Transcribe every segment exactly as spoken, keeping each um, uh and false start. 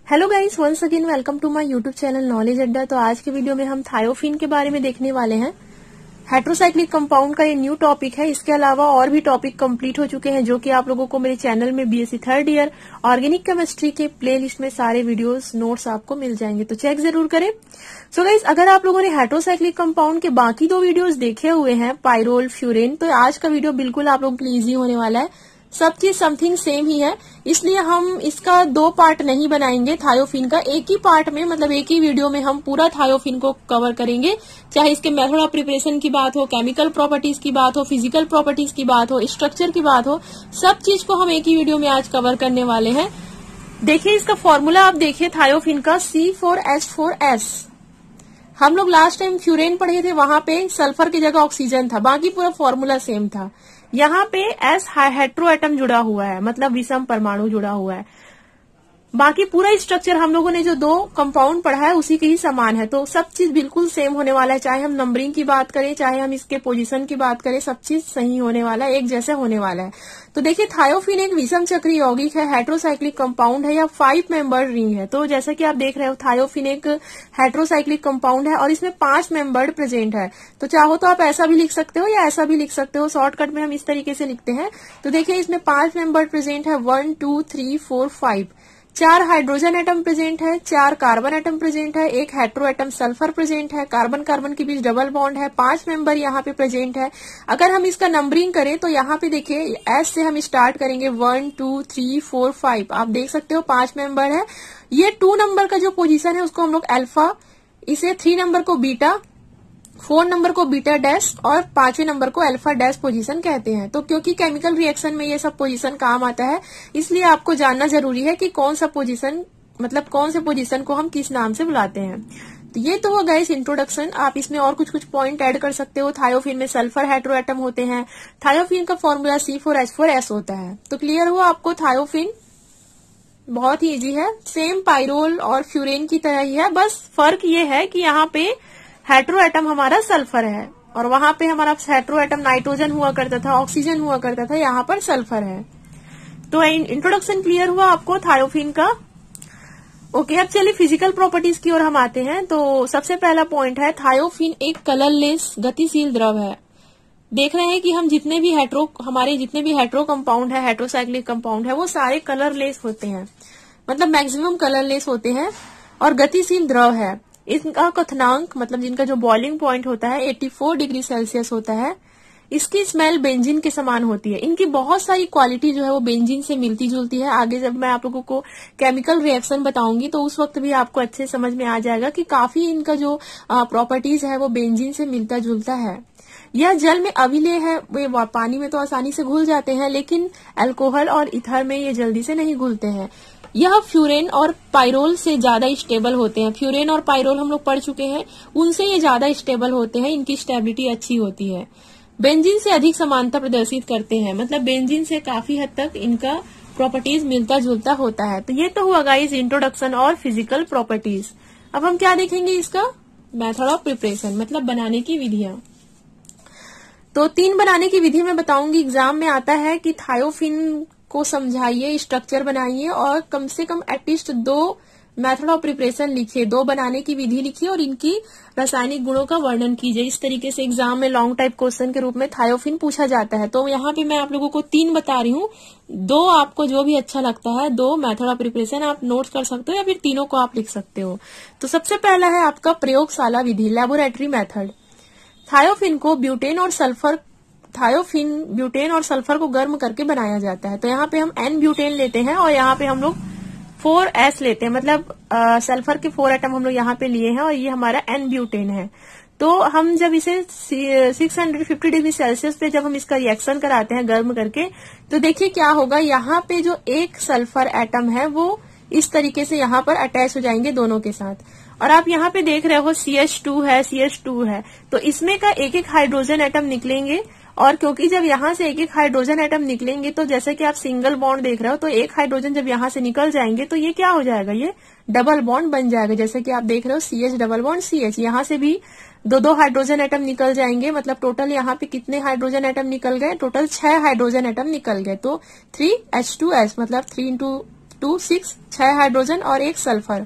Hello guys, once again welcome to my YouTube channel Knowledge Adda. तो आज के video में हम थायोफिन के बारे में देखने वाले हैं। हेट्रोसाइक्लिक कंपाउंड का ये न्यू टॉपिक है। इसके अलावा और भी टॉपिक कंप्लीट हो चुके हैं जो कि आप लोगों को मेरे चैनल में BSc third year organic chemistry के प्लेलिस्ट में सारे वीडियोस नोट्स आपको मिल जाएंगे, तो चेक जरूर करें। सो गाइस, अगर आप लोगों ने हेट्रोसाइक्लिक कंपाउंड के बाकी दो वीडियोस देखे हुए हैं, पाइरोल, फ्यूरेन, तो आज का वीडियो बिल्कुल आप लोगों के लिए इजी होने वाला है। सब चीज समथिंग सेम ही है, इसलिए हम इसका दो पार्ट नहीं बनाएंगे। थायोफिन का एक ही पार्ट में, मतलब एक ही वीडियो में हम पूरा थायोफिन को कवर करेंगे। चाहे इसके मेथड ऑफ प्रिपरेशन की बात हो, केमिकल प्रॉपर्टीज की बात हो, फिजिकल प्रॉपर्टीज की बात हो, स्ट्रक्चर की बात हो, सब चीज को हम एक ही वीडियो में आज कवर करने वाले हैं। देखिए इसका फॉर्मूला आप देखिए थायोफिन का C four H four S. हम लोग लास्ट टाइम फ्यूरेन पढ़े थे, वहां पे सल्फर की जगह ऑक्सीजन था, बाकी पूरा फॉर्मूला सेम था। यहाँ पे एस हेट्रो एटम जुड़ा हुआ है, मतलब विषम परमाणु जुड़ा हुआ है। बाकी पूरा स्ट्रक्चर हम लोगों ने जो दो कंपाउंड पढ़ा है उसी के ही समान है, तो सब चीज बिल्कुल सेम होने वाला है। चाहे हम नंबरिंग की बात करें, चाहे हम इसके पोजीशन की बात करें, सब चीज सही होने वाला है, एक जैसे होने वाला है। तो देखिए थायोफिन एक विषम चक्रीय यौगिक है, हेट्रोसाइक्लिक कंपाउंड है या फाइव मेंबर्ड रिंग है। तो जैसा कि आप देख रहे हो थायोफिन एक हेट्रोसाइक्लिक कंपाउंड है और इसमें पांच मेंबर्ड प्रेजेंट है। तो चाहो तो आप ऐसा भी लिख सकते हो या ऐसा भी लिख सकते हो। शॉर्टकट में हम इस तरीके से लिखते हैं। तो देखिए इसमें पांच मेंबर्ड प्रेजेंट है, one two three four five. चार हाइड्रोजन एटम प्रेजेंट है, चार कार्बन एटम प्रेजेंट है, एक हेट्रो एटम सल्फर प्रेजेंट है, कार्बन कार्बन के बीच डबल बॉन्ड है, पांच मेंबर यहाँ पे प्रेजेंट है। अगर हम इसका नंबरिंग करें तो यहाँ पे देखिए एस से हम स्टार्ट करेंगे, one two three four five. आप देख सकते हो पांच मेंबर है। ये टू नंबर का जो पोजीशन है उसको हम लोग अल्फा, इसे थ्री नंबर को बीटा, फोर नंबर को बीटा डैश और पांचवें नंबर को अल्फा डैश पोजीशन कहते हैं। तो क्योंकि केमिकल रिएक्शन में ये सब पोजीशन काम आता है, इसलिए आपको जानना जरूरी है कि कौन सा पोजीशन, मतलब कौन से पोजीशन को हम किस नाम से बुलाते हैं। तो ये तो होगा इस इंट्रोडक्शन। आप इसमें और कुछ कुछ पॉइंट ऐड कर सकते हो। थायोफिन में सल्फर हेट्रो एटम होते हैं। थायोफिन का formula C four H four S होता है। तो क्लियर हुआ आपको थायोफिन? बहुत ही इजी है, सेम पाइरोल और फ्यूरेन की तरह ही है। बस फर्क ये है कि यहाँ पे हेट्रो एटम हमारा सल्फर है और वहां पे हमारा हेट्रो एटम नाइट्रोजन हुआ करता था, ऑक्सीजन हुआ करता था, यहाँ पर सल्फर है। तो इंट्रोडक्शन क्लियर हुआ आपको थायोफिन का? ओके, अब चलिए फिजिकल प्रॉपर्टीज की ओर हम आते हैं। तो सबसे पहला पॉइंट है थायोफिन एक कलरलेस गतिशील द्रव है। देख रहे हैं कि हम जितने भी हेट्रो हमारे जितने भी हेट्रो कंपाउंड है, हेट्रोसाइक्लिक कंपाउंड है, वो सारे कलरलेस होते हैं, मतलब मैक्सिमम कलरलेस होते हैं और गतिशील द्रव है। इनका क्वथनांक, मतलब जिनका जो बॉइलिंग पॉइंट होता है चौरासी डिग्री सेल्सियस होता है। इसकी स्मेल बेंजीन के समान होती है। इनकी बहुत सारी क्वालिटी जो है वो बेंजीन से मिलती जुलती है। आगे जब मैं आप लोगों को केमिकल रिएक्शन बताऊंगी तो उस वक्त भी आपको अच्छे समझ में आ जाएगा कि काफी इनका जो प्रॉपर्टीज है वो बेंजीन से मिलता जुलता है। यह जल में अविलेय है, वे पानी में तो आसानी से घुल जाते हैं, लेकिन अल्कोहल और इथर में ये जल्दी से नहीं घुलते हैं। यह फ्यूरेन और पाइरोल से ज्यादा स्टेबल होते हैं। फ्यूरेन और पाइरोल हम लोग पढ़ चुके हैं, उनसे ये ज्यादा स्टेबल होते हैं, इनकी स्टेबिलिटी अच्छी होती है। बेंजीन से अधिक समानता प्रदर्शित करते हैं, मतलब बेंजीन से काफी हद तक इनका प्रॉपर्टीज मिलता जुलता होता है। तो ये तो हुआ गाइस इंट्रोडक्शन और फिजिकल प्रॉपर्टीज। अब हम क्या देखेंगे, इसका मेथड ऑफ प्रिपरेशन, मतलब बनाने की विधियां। तो तीन बनाने की विधि मैं बताऊंगी, एग्जाम में आता है कि थायोफिन को समझाइए, स्ट्रक्चर बनाइए और कम से कम एटलीस्ट दो मेथड ऑफ प्रिपरेशन लिखिए, दो बनाने की विधि लिखिए और इनकी रासायनिक गुणों का वर्णन कीजिए। इस तरीके से एग्जाम में लॉन्ग टाइप क्वेश्चन के रूप में थायोफिन पूछा जाता है। तो यहाँ पे मैं आप लोगों को तीन बता रही हूँ, दो आपको जो भी अच्छा लगता है, दो मेथड ऑफ प्रिपरेशन आप नोट कर सकते हो या फिर तीनों को आप लिख सकते हो। तो सबसे पहला है आपका प्रयोगशाला विधि, लेबोरेटरी मेथड। थायोफिन को ब्यूटेन और सल्फर थायोफिन ब्यूटेन और सल्फर को गर्म करके बनाया जाता है। तो यहाँ पे हम एन ब्यूटेन लेते हैं और यहाँ पे हम लोग फोर एस लेते हैं, मतलब आ, सल्फर के फोर एटम हम लोग यहाँ पे लिए हैं और ये हमारा एन ब्यूटेन है। तो हम जब इसे six hundred fifty degree Celsius पे जब हम इसका रिएक्शन कराते हैं गर्म करके, तो देखिए क्या होगा, यहाँ पे जो एक सल्फर एटम है वो इस तरीके से यहाँ पर अटैच हो जाएंगे दोनों के साथ। और आप यहाँ पे देख रहे हो सी एच टू है, सी एच टू है, तो इसमें का एक एक हाइड्रोजन एटम निकलेंगे। और क्योंकि जब यहाँ से एक एक हाइड्रोजन एटम निकलेंगे तो जैसे कि आप सिंगल बॉन्ड देख रहे हो, तो एक हाइड्रोजन जब यहाँ से निकल जाएंगे तो ये क्या हो जाएगा, ये डबल बॉन्ड बन जाएगा। जैसे कि आप देख रहे हो C H double bond C H, यहाँ से भी दो दो हाइड्रोजन एटम निकल जाएंगे। मतलब टोटल यहाँ पे कितने हाइड्रोजन एटम निकल गए, टोटल छह हाइड्रोजन एटम निकल गए। तो थ्री एच टू एस मतलब थ्री इंटू टू सिक्स, छह हाइड्रोजन और एक सल्फर,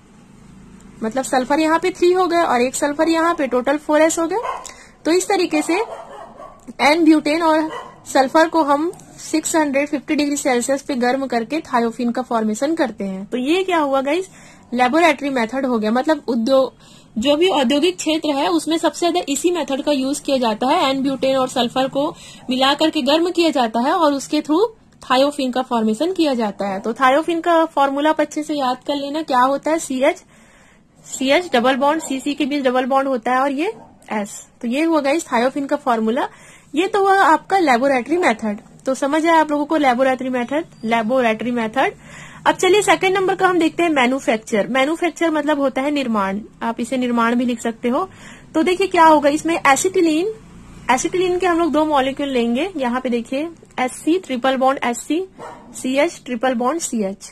मतलब सल्फर यहाँ पे थ्री हो गए और एक सल्फर यहाँ पे, टोटल फोर एस हो गए। तो इस तरीके से एन ब्यूटेन और सल्फर को हम six hundred fifty degree Celsius पे गर्म करके थायोफिन का फॉर्मेशन करते हैं। तो ये क्या हुआ गाइस, लेबोरेटरी मेथड हो गया। मतलब उद्योग, जो भी औद्योगिक क्षेत्र है उसमें सबसे ज्यादा इसी मेथड का यूज किया जाता है। एन ब्यूटेन और सल्फर को मिला करके गर्म किया जाता है और उसके थ्रू थायोफिन का फॉर्मेशन किया जाता है। तो थायोफिन का फॉर्मूला आप अच्छे से याद कर लेना, क्या होता है, C H C H double bond, C C के बीच डबल बॉन्ड होता है और ये एस। तो ये हुआ गाइस थायोफिन का फॉर्मूला। ये तो हुआ आपका लेबोरेटरी मेथड। तो समझ आया आप लोगों को लेबोरेटरी मेथड, लेबोरेटरी मेथड। अब चलिए सेकंड नंबर का हम देखते हैं मैन्युफैक्चर। मैन्युफैक्चर मतलब होता है निर्माण, आप इसे निर्माण भी लिख सकते हो। तो देखिए क्या होगा इसमें, एसिटिलीन, एसिटिलीन के हम लोग दो मॉलिक्यूल लेंगे। यहाँ पे देखिए S C triple bond S C, C H triple bond C H.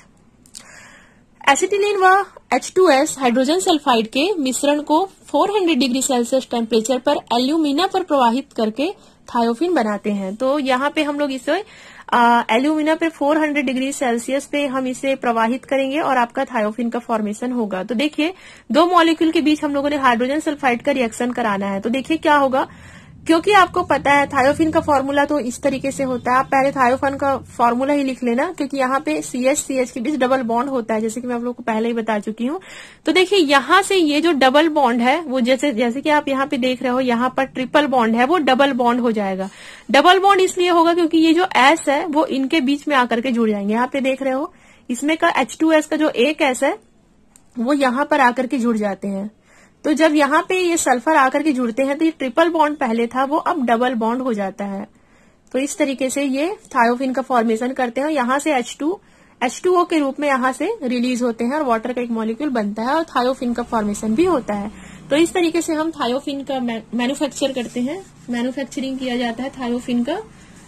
Acetylene व H two S hydrogen sulphide के मिश्रण को four hundred degree Celsius temperature पर एल्यूमिना पर प्रवाहित करके थायोफिन बनाते हैं। तो यहाँ पे हम लोग इसे एल्यूमिना पे फोर हंड्रेड डिग्री सेल्सियस पे हम इसे प्रवाहित करेंगे और आपका थायोफिन का फॉर्मेशन होगा। तो देखिए दो मॉलिक्यूल के बीच हम लोगों ने हाइड्रोजन सल्फाइड का रिएक्शन कराना है। तो देखिए क्या होगा, क्योंकि आपको पता है थायोफिन का फॉर्मूला तो इस तरीके से होता है, आप पहले थायोफिन का फॉर्मूला ही लिख लेना, क्योंकि यहाँ पे सी एच सी एच के बीच डबल बॉन्ड होता है, जैसे कि मैं आप लोगों को पहले ही बता चुकी हूँ। तो देखिए यहाँ से ये जो डबल बॉन्ड है वो जैसे जैसे कि आप यहाँ पे देख रहे हो, यहाँ पर ट्रिपल बॉन्ड है वो डबल बॉन्ड हो जाएगा। डबल बॉन्ड इसलिए होगा क्योंकि ये जो एस है वो इनके बीच में आकर के जुड़ जाएंगे। यहाँ पे देख रहे हो इसमें का एच टू एस का जो एक एस है वो यहाँ पर आकर के जुड़ जाते हैं। तो जब यहाँ पे ये सल्फर आकर के जुड़ते हैं तो ये ट्रिपल बॉन्ड पहले था वो अब डबल बॉन्ड हो जाता है। तो इस तरीके से ये थायोफिन का फॉर्मेशन करते हैं। यहाँ से H two H two O के रूप में यहाँ से रिलीज होते हैं और वाटर का एक मॉलिक्यूल बनता है और थायोफिन का फॉर्मेशन भी होता है। तो इस तरीके से हम थायोफिन का मैन्युफैक्चर करते हैं, मैन्युफैक्चरिंग किया जाता है थायोफिन का।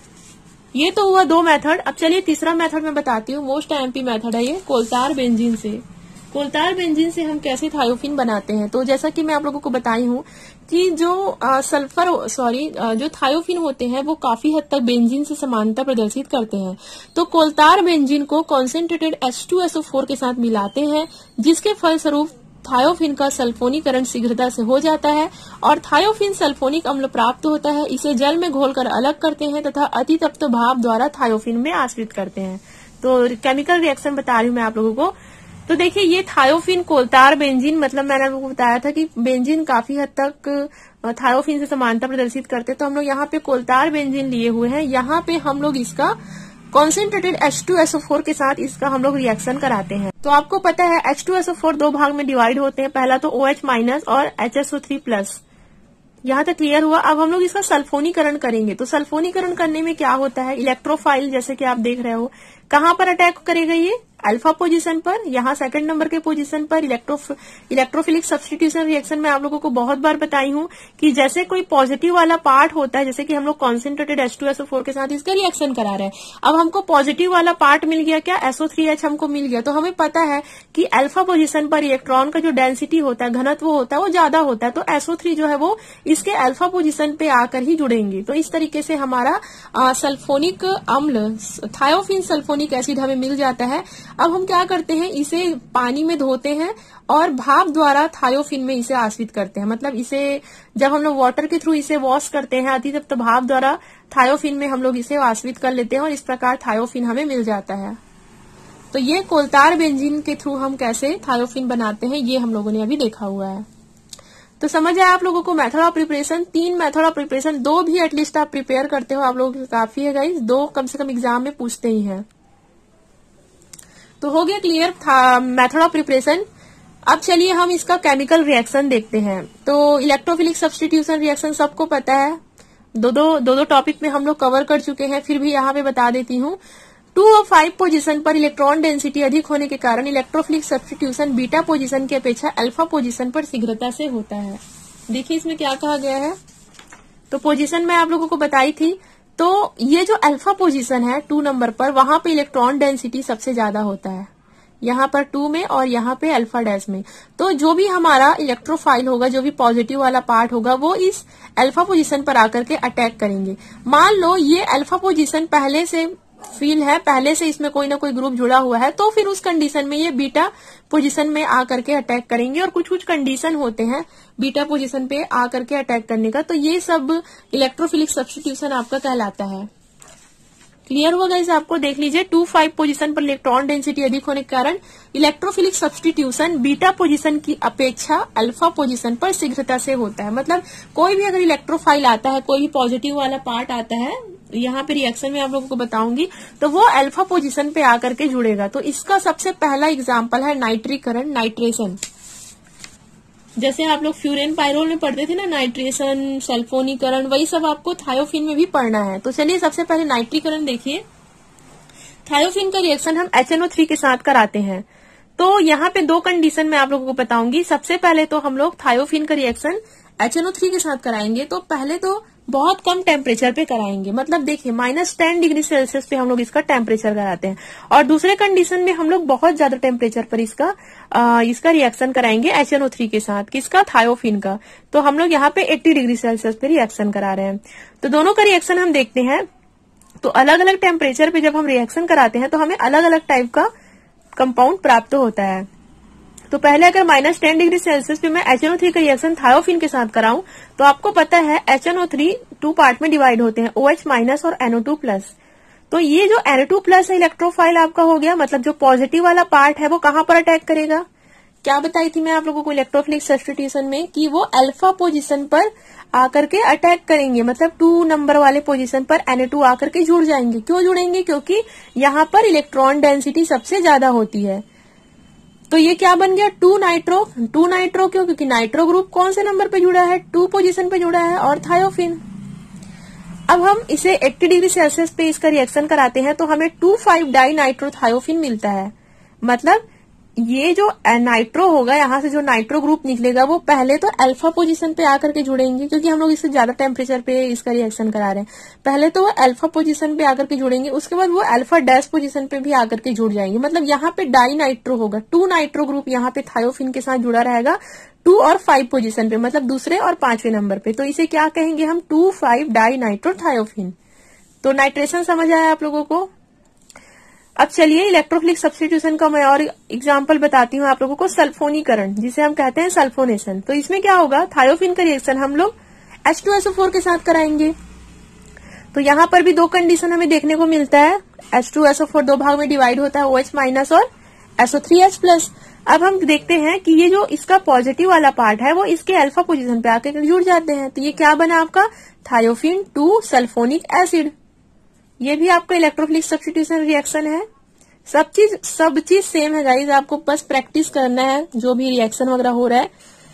ये तो हुआ दो मेथड। अब चलिए तीसरा मेथड मैं बताती हूँ, मोस्ट एमपी मेथड है ये, कोलतार बेंजीन से। कोलतार बेंजीन से हम कैसे थायोफिन बनाते हैं। तो जैसा कि मैं आप लोगों को बताई हूँ कि जो आ, सल्फर सॉरी जो थायोफिन होते हैं वो काफी हद तक बेंजीन से समानता प्रदर्शित करते हैं। तो कोलतार बेंजीन को concentrated H two S O four के साथ मिलाते हैं, जिसके फलस्वरूप थायोफिन का सल्फोनीकरण शीघ्रता से हो जाता है और थायोफिन सल्फोनिक अम्ल प्राप्त होता है। इसे जल में घोलकर अलग करते हैं तथा अतितप्त भाप द्वारा थायोफिन में आश्रित करते हैं। तो केमिकल रिएक्शन बता रही हूँ मैं आप लोगों को। तो देखिए ये थायोफिन कोलतार बेंजीन, मतलब मैंने आपको बताया था कि बेंजीन काफी हद तक थायोफिन से समानता प्रदर्शित करते, तो हम लोग यहाँ पे कोलतार बेंजीन लिए हुए हैं। यहाँ पे हम लोग इसका concentrated H two S O four के साथ इसका हम लोग रिएक्शन कराते हैं। तो आपको पता है H two S O four दो भाग में डिवाइड होते हैं, पहला तो OH माइनस और H S O three plus. यहाँ तक क्लियर हुआ। अब हम लोग इसका सल्फोनीकरण करेंगे। तो सल्फोनीकरण करने में क्या होता है, इलेक्ट्रोफाइल जैसे कि आप देख रहे हो कहाँ पर अटैक करेगा, ये अल्फा पोजीशन पर, यहाँ सेकंड नंबर के पोजीशन पर। इलेक्ट्रो इलेक्ट्रोफिलिक सब्स्टिट्यूशन रिएक्शन में आप लोगों को बहुत बार बताई हूँ कि जैसे कोई पॉजिटिव वाला पार्ट होता है, जैसे कि हम लोग concentrated H two S O four के साथ इसका रिएक्शन करा रहे हैं, अब हमको पॉजिटिव वाला पार्ट मिल गया, क्या एस ओ थ्री एच हमको मिल गया। तो हमें पता है कि अल्फा पोजीशन पर इलेक्ट्रॉन का जो डेंसिटी होता है, घनत्व होता है, वो ज्यादा होता है। तो एस ओ थ्री जो है वो इसके अल्फा पोजीशन पे आकर ही जुड़ेंगे। तो इस तरीके से हमारा सल्फोनिक अम्ल थायोफिन सल्फोनिक एसिड हमें मिल जाता है। अब हम क्या करते हैं, इसे पानी में धोते हैं और भाप द्वारा थायोफिन में इसे आश्रित करते हैं। मतलब इसे जब हम लोग वाटर के थ्रू इसे वॉश करते हैं अतितप्त भाप द्वारा, थायोफिन में हम लोग इसे आश्रित कर लेते हैं और इस प्रकार थायोफिन हमें मिल जाता है। तो ये कोलतार बेंजीन के थ्रू हम कैसे थायोफिन बनाते हैं ये हम लोगों ने अभी देखा हुआ है। तो समझ आया आप लोगों को मेथड ऑफ प्रिपरेशन। तीन मेथड ऑफ प्रिपरेशन, दो भी एटलीस्ट आप प्रिपेयर करते हो, आप लोगों के काफी है गाइस, दो कम से कम एग्जाम में पूछते ही हैं। तो हो गया क्लियर था मेथड ऑफ प्रिपरेशन। अब चलिए हम इसका केमिकल रिएक्शन देखते हैं। तो इलेक्ट्रोफिलिक सब्स्टिट्यूशन रिएक्शन सबको पता है, दो दो दो दो टॉपिक में हम लोग कवर कर चुके हैं, फिर भी यहाँ पे बता देती हूँ। टू और फाइव पोजीशन पर इलेक्ट्रॉन डेंसिटी अधिक होने के कारण इलेक्ट्रोफिलिक सब्स्टिट्यूशन बीटा पोजीशन की अपेक्षा अल्फा पोजीशन पर शीघ्रता से होता है। देखिए इसमें क्या कहा गया है। तो पोजीशन मैं आप लोगों को बताई थी। तो ये जो अल्फा पोजीशन है टू नंबर पर, वहां पे इलेक्ट्रॉन डेंसिटी सबसे ज्यादा होता है, यहाँ पर टू में और यहाँ पे अल्फा डैश में। तो जो भी हमारा इलेक्ट्रोफाइल होगा, जो भी पॉजिटिव वाला पार्ट होगा, वो इस अल्फा पोजीशन पर आकर के अटैक करेंगे। मान लो ये अल्फा पोजीशन पहले से फील है, पहले से इसमें कोई ना कोई ग्रुप जुड़ा हुआ है, तो फिर उस कंडीशन में ये बीटा पोजीशन में आकर के अटैक करेंगे। और कुछ कुछ कंडीशन होते हैं बीटा पोजीशन पे आकर के अटैक करने का, तो ये सब इलेक्ट्रोफिलिक सब्स्टिट्यूशन आपका कहलाता है। क्लियर हुआ गाइस आपको? देख लीजिए, टू फाइव पोजीशन पर इलेक्ट्रॉन डेंसिटी अधिक होने के कारण इलेक्ट्रोफिलिक सब्स्टिट्यूशन बीटा पोजीशन की अपेक्षा अल्फा पोजीशन पर शीघ्रता से होता है। मतलब कोई भी अगर इलेक्ट्रोफाइल आता है, कोई भी पॉजिटिव वाला पार्ट आता है, यहाँ पे रिएक्शन में आप लोगों को बताऊंगी, तो वो अल्फा पोजीशन पे आकर के जुड़ेगा। तो इसका सबसे पहला एग्जाम्पल है नाइट्रीकरण, नाइट्रेशन। जैसे आप लोग फ्यूरेन पायरोल में पढ़ते थे ना, नाइट्रेशन, सल्फोनीकरण, वही सब आपको थायोफिन में भी पढ़ना है। तो चलिए सबसे पहले नाइट्रीकरण देखिए। थायोफिन का रिएक्शन हम एच एन ओ थ्री के साथ कराते हैं। तो यहाँ पे दो कंडीशन मैं आप लोगों को बताऊंगी। सबसे पहले तो हम लोग थायोफिन का reaction H N O three के साथ कराएंगे, तो पहले तो बहुत कम टेम्परेचर पे कराएंगे। मतलब देखिए माइनस टेन डिग्री सेल्सियस पे हम लोग इसका टेम्परेचर कराते हैं। और दूसरे कंडीशन में हम लोग बहुत ज्यादा टेम्परेचर पर इसका आ, इसका रिएक्शन कराएंगे एच एन ओ थ्री के साथ। किसका? थायोफिन का। तो हम लोग यहाँ पे अस्सी डिग्री सेल्सियस पे रिएक्शन करा रहे हैं। तो दोनों का रिएक्शन हम देखते हैं। तो अलग अलग टेम्परेचर पे जब हम रिएक्शन कराते हैं तो हमें अलग अलग टाइप का कंपाउंड प्राप्त होता है। तो पहले अगर माइनस टेन डिग्री सेल्सियस पे मैं एच एन ओ थ्री का रिएक्शन थायोफिन के साथ कराऊं, तो आपको पता है H N O three two part में डिवाइड होते हैं, OH माइनस और एन ओ टू प्लस। तो ये जो एन ओ टू प्लस है इलेक्ट्रोफाइल आपका हो गया, मतलब जो पॉजिटिव वाला पार्ट है वो कहां पर अटैक करेगा? क्या बताई थी मैं आप लोगों को इलेक्ट्रोफिलिक सब्स्टिट्यूशन में कि वो अल्फा पोजीशन पर आकर के अटैक करेंगे। मतलब टू नंबर वाले पोजीशन पर एन ओ टू आकर के जुड़ जाएंगे। क्यों जुड़ेंगे? क्योंकि यहाँ पर इलेक्ट्रॉन डेंसिटी सबसे ज्यादा होती है। तो ये क्या बन गया? To nitro. टू नाइट्रो क्यों? क्योंकि नाइट्रो ग्रुप कौन से नंबर पे जुड़ा है? टू पोजीशन पे जुड़ा है, और थायोफिन। अब हम इसे अस्सी डिग्री सेल्सियस पे इसका रिएक्शन कराते हैं तो हमें two five di nitro thiophene मिलता है। मतलब ये जो नाइट्रो होगा, यहाँ से जो नाइट्रो ग्रुप निकलेगा वो पहले तो अल्फा पोजीशन पे आकर के जुड़ेंगे, क्योंकि हम लोग इससे ज्यादा टेम्परेचर पे इसका रिएक्शन करा रहे हैं। पहले तो वो अल्फा पोजीशन पे आकर के जुड़ेंगे, उसके बाद वो अल्फा डैश पोजीशन पे भी आकर के जुड़ जाएंगे। मतलब यहाँ पे डाई नाइट्रो होगा, टू नाइट्रो ग्रुप यहाँ पे थायोफिन के साथ जुड़ा रहेगा टू और फाइव पोजीशन पे, मतलब दूसरे और पांचवें नंबर पे। तो इसे क्या कहेंगे हम? Two five di nitro thiophene. तो नाइट्रेशन समझ आया आप लोगों को? अब चलिए इलेक्ट्रोफिलिक सब्स्टिट्यूशन का मैं और एग्जांपल बताती हूँ आप लोगों को, सल्फोनीकरण, जिसे हम कहते हैं सल्फोनेशन। तो इसमें क्या होगा? थायोफिन का रिएक्शन हम लोग H two S O four के साथ कराएंगे। तो यहाँ पर भी दो कंडीशन हमें देखने को मिलता है। H two S O four दो भाग में डिवाइड होता है, OH माइनस और S O three H plus. अब हम देखते हैं कि ये जो इसका पॉजिटिव वाला पार्ट है वो इसके अल्फा पोजीशन पे आकर जुड़ जाते हैं। तो ये क्या बना आपका? Thiophene two sulphonic acid. ये भी आपका इलेक्ट्रोफिलिक सब्स्टिट्यूशन रिएक्शन है। सब चीज सब चीज सेम है गाइज, आपको बस प्रैक्टिस करना है जो भी रिएक्शन वगैरह हो रहा है।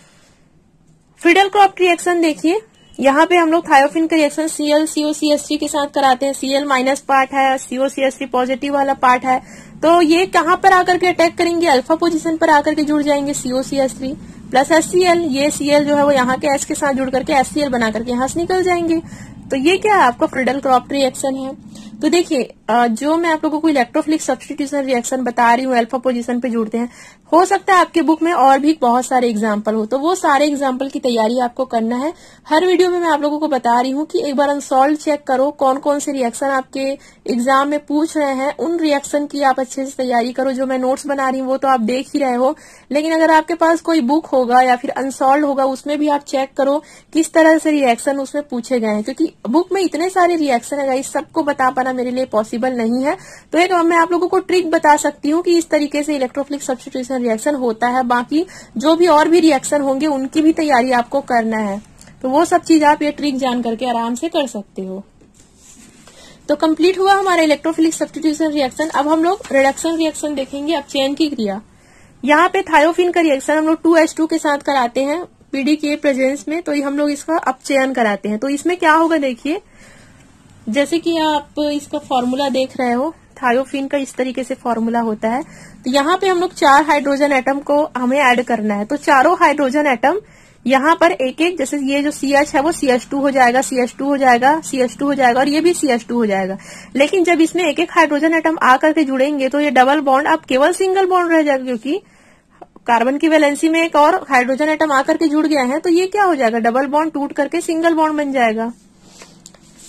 फ्रीडल क्रॉफ्ट रिएक्शन देखिए, यहाँ पे हम लोग थायोफिन का reaction C L C O C S three के साथ कराते हैं। सी एल माइनस पार्ट है, C O C S three positive वाला पार्ट है। तो ये कहाँ पर आकर के अटैक करेंगे? अल्फा पोजीशन पर आकर के जुड़ जाएंगे, C O C S three plus S C L. ये सी एल जो है वो यहाँ के एच के साथ जुड़ करके एस सी एल बना करके यहाँ से निकल जाएंगे। तो ये क्या है? आपका फ्रीडल क्रॉफ्ट रिएक्शन है। तो देखिए जो मैं आप लोगों को इलेक्ट्रोफिलिक सब्स्टिट्यूशन रिएक्शन बता रही हूँ, अल्फा पोजीशन पे जुड़ते हैं। हो सकता है आपके बुक में और भी बहुत सारे एग्जाम्पल हो, तो वो सारे एग्जाम्पल की तैयारी आपको करना है। हर वीडियो में मैं आप लोगों को बता रही हूँ कि एक बार अनसॉल्व चेक करो, कौन कौन से रिएक्शन आपके एग्जाम में पूछ रहे हैं, उन रिएक्शन की आप अच्छे से तैयारी करो। जो मैं नोट्स बना रही हूँ वो तो आप देख ही रहे हो, लेकिन अगर आपके पास कोई बुक होगा या फिर अनसॉल्व होगा, उसमें भी आप चेक करो किस तरह से रिएक्शन उसमें पूछे गए हैं। क्योंकि बुक में इतने सारे रिएक्शन है, सबको बता पाना मेरे लिए पॉसिबल नहीं है। तो एक मैं आप लोगों को ट्रिक बता सकती हूँ कि इस तरीके से इलेक्ट्रोफिलिक सब्स्टिट्यूशन रिएक्शन होता है। बाकी जो भी और भी रिएक्शन होंगे उनकी भी तैयारी आपको करना है, तो वो सब चीज आप ये ट्रिक जान करके आराम से कर सकते हो। तो कंप्लीट हुआ हमारा इलेक्ट्रोफिलिक सब्स्टिट्यूशन रिएक्शन। अब हम लोग रिडक्शन रिएक्शन देखेंगे। अब चेन की क्रिया, यहाँ पे थायोफिन का रिएक्शन हम लोग टू एच टू के साथ कराते हैं पीडी के प्रेजेंस में। तो हम लोग इसका अपचयन कराते हैं। तो इसमें क्या होगा देखिए, जैसे कि आप इसका फॉर्मूला देख रहे हो, थायोफिन का इस तरीके से फॉर्मूला होता है। तो यहाँ पे हम लोग चार हाइड्रोजन एटम को हमें ऐड करना है। तो चारों हाइड्रोजन एटम यहाँ पर एक एक, जैसे ये जो सी एच है वो सी एच टू हो जाएगा, सी एच टू हो जाएगा, सी एच टू हो जाएगा, और ये भी सी एच टू हो जाएगा। लेकिन जब इसमें एक एक हाइड्रोजन एटम आकर के जुड़ेंगे तो ये डबल बॉन्ड अब केवल सिंगल बॉन्ड रह जाएगा, क्योंकि कार्बन की वैलेंसी में एक और हाइड्रोजन एटम आकर के जुड़ गया है। तो ये क्या हो जाएगा? डबल बॉन्ड टूट करके सिंगल बॉन्ड बन जाएगा।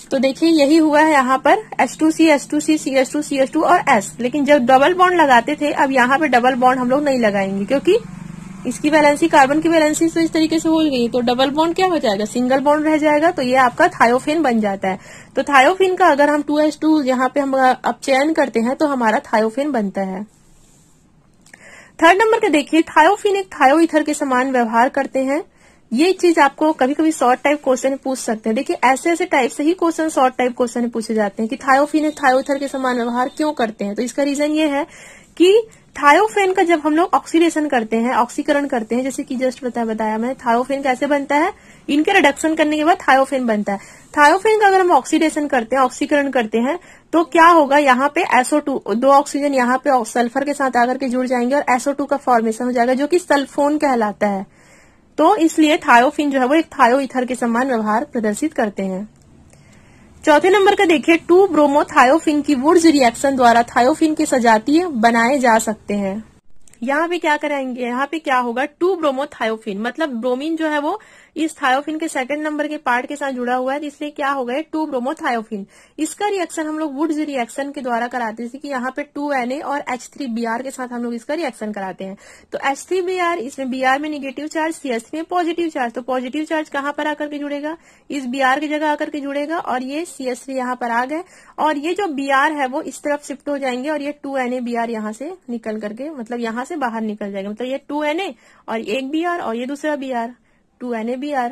तो देखिए यही हुआ है यहाँ पर H two C, H two C, C H two, C H two और S। लेकिन जब डबल बॉन्ड लगाते थे, अब यहाँ पे डबल बॉन्ड हम लोग नहीं लगाएंगे, क्योंकि इसकी वैलेंसी, कार्बन की वैलेंसी तो इस तरीके से हो गई, तो डबल बॉन्ड क्या हो जाएगा, सिंगल बॉन्ड रह जाएगा, तो ये आपका थायोफेन बन जाता है। तो थायोफेन का अगर हम टू एच टू यहाँ पे हम अब चयन करते हैं तो हमारा थायोफेन बनता है। थर्ड नंबर का देखिए, थायोफेन एक थायो ईथर के समान व्यवहार करते हैं। ये चीज आपको कभी कभी शॉर्ट टाइप क्वेश्चन पूछ सकते हैं। देखिए ऐसे ऐसे टाइप से ही क्वेश्चन शॉर्ट टाइप क्वेश्चन पूछे जाते हैं कि थायोफेन एक थायो ईथर के समान व्यवहार क्यों करते हैं। तो इसका रीजन ये है कि थायोफेन का जब हम लोग ऑक्सीडेशन करते हैं, ऑक्सीकरण करते हैं, जैसे कि जस्ट बता बताया मैंने, थायोफेन कैसे बनता है, इनके रिडक्शन करने के बाद थायोफेन बनता है। थायोफेन का अगर हम ऑक्सीडेशन करते हैं, ऑक्सीकरण करते हैं, तो क्या होगा, यहाँ पे एस ओ टू, दो ऑक्सीजन यहाँ पे सल्फर के साथ आकर के जुड़ जाएंगे और एस ओ टू का फॉर्मेशन हो जाएगा, जो कि सल्फोन कहलाता है। तो इसलिए थायोफेन जो है वो एक थायो ईथर के समान व्यवहार प्रदर्शित करते हैं। चौथे नंबर का देखिए, टू ब्रोमो थायोफेन की वुड्स रिएक्शन द्वारा थायोफेन के सजातीय बनाए जा सकते हैं। यहाँ पे क्या कराएंगे, यहाँ पे क्या होगा, टू ब्रोमो थायोफेन, मतलब ब्रोमीन जो है वो इस थायोफेन के सेकंड नंबर के पार्ट के साथ जुड़ा हुआ है, इसलिए क्या होगा, टू ब्रोमो थायोफेन। इसका रिएक्शन हम लोग वुड्स रिएक्शन के द्वारा कराते हैं, जैसे कि यहाँ पे टू एन ए और एच थ्री बी आर के साथ हम लोग इसका रिएक्शन कराते हैं। तो एच थ्री बी आर, इसमें बी आर में negative charge, C H three में पॉजिटिव चार्ज, तो पॉजिटिव चार्ज कहाँ पर आकर के जुड़ेगा, इस बी आर की जगह आकर के जुड़ेगा, और ये सी एच थ्री यहाँ पर आ गए, और ये जो बी आर है वो इस तरफ शिफ्ट हो जाएंगे, और ये two N A B R यहाँ से निकल करके, मतलब यहाँ से बाहर निकल जाएगा, मतलब ये टू एन ए और एक बी आर और ये दूसरा B R, two N A B R.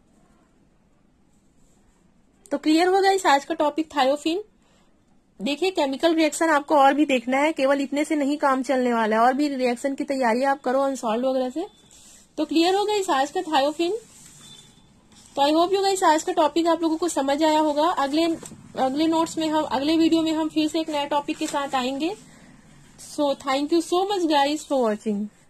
तो क्लियर होगा इस आज का टॉपिक थायोफेन। देखिए केमिकल रिएक्शन आपको और भी देखना है, केवल इतने से नहीं काम चलने वाला है, और भी रिएक्शन की तैयारी आप करो अनसॉल्व वगैरह से। तो क्लियर होगा इस आज का थायोफेन। तो आई होप यू गाइस आज का टॉपिक आप लोगों को समझ आया होगा। अगले अगले नोट्स में हम, अगले वीडियो में हम फिर से एक नया टॉपिक के साथ आएंगे। So thank you so much guys for watching.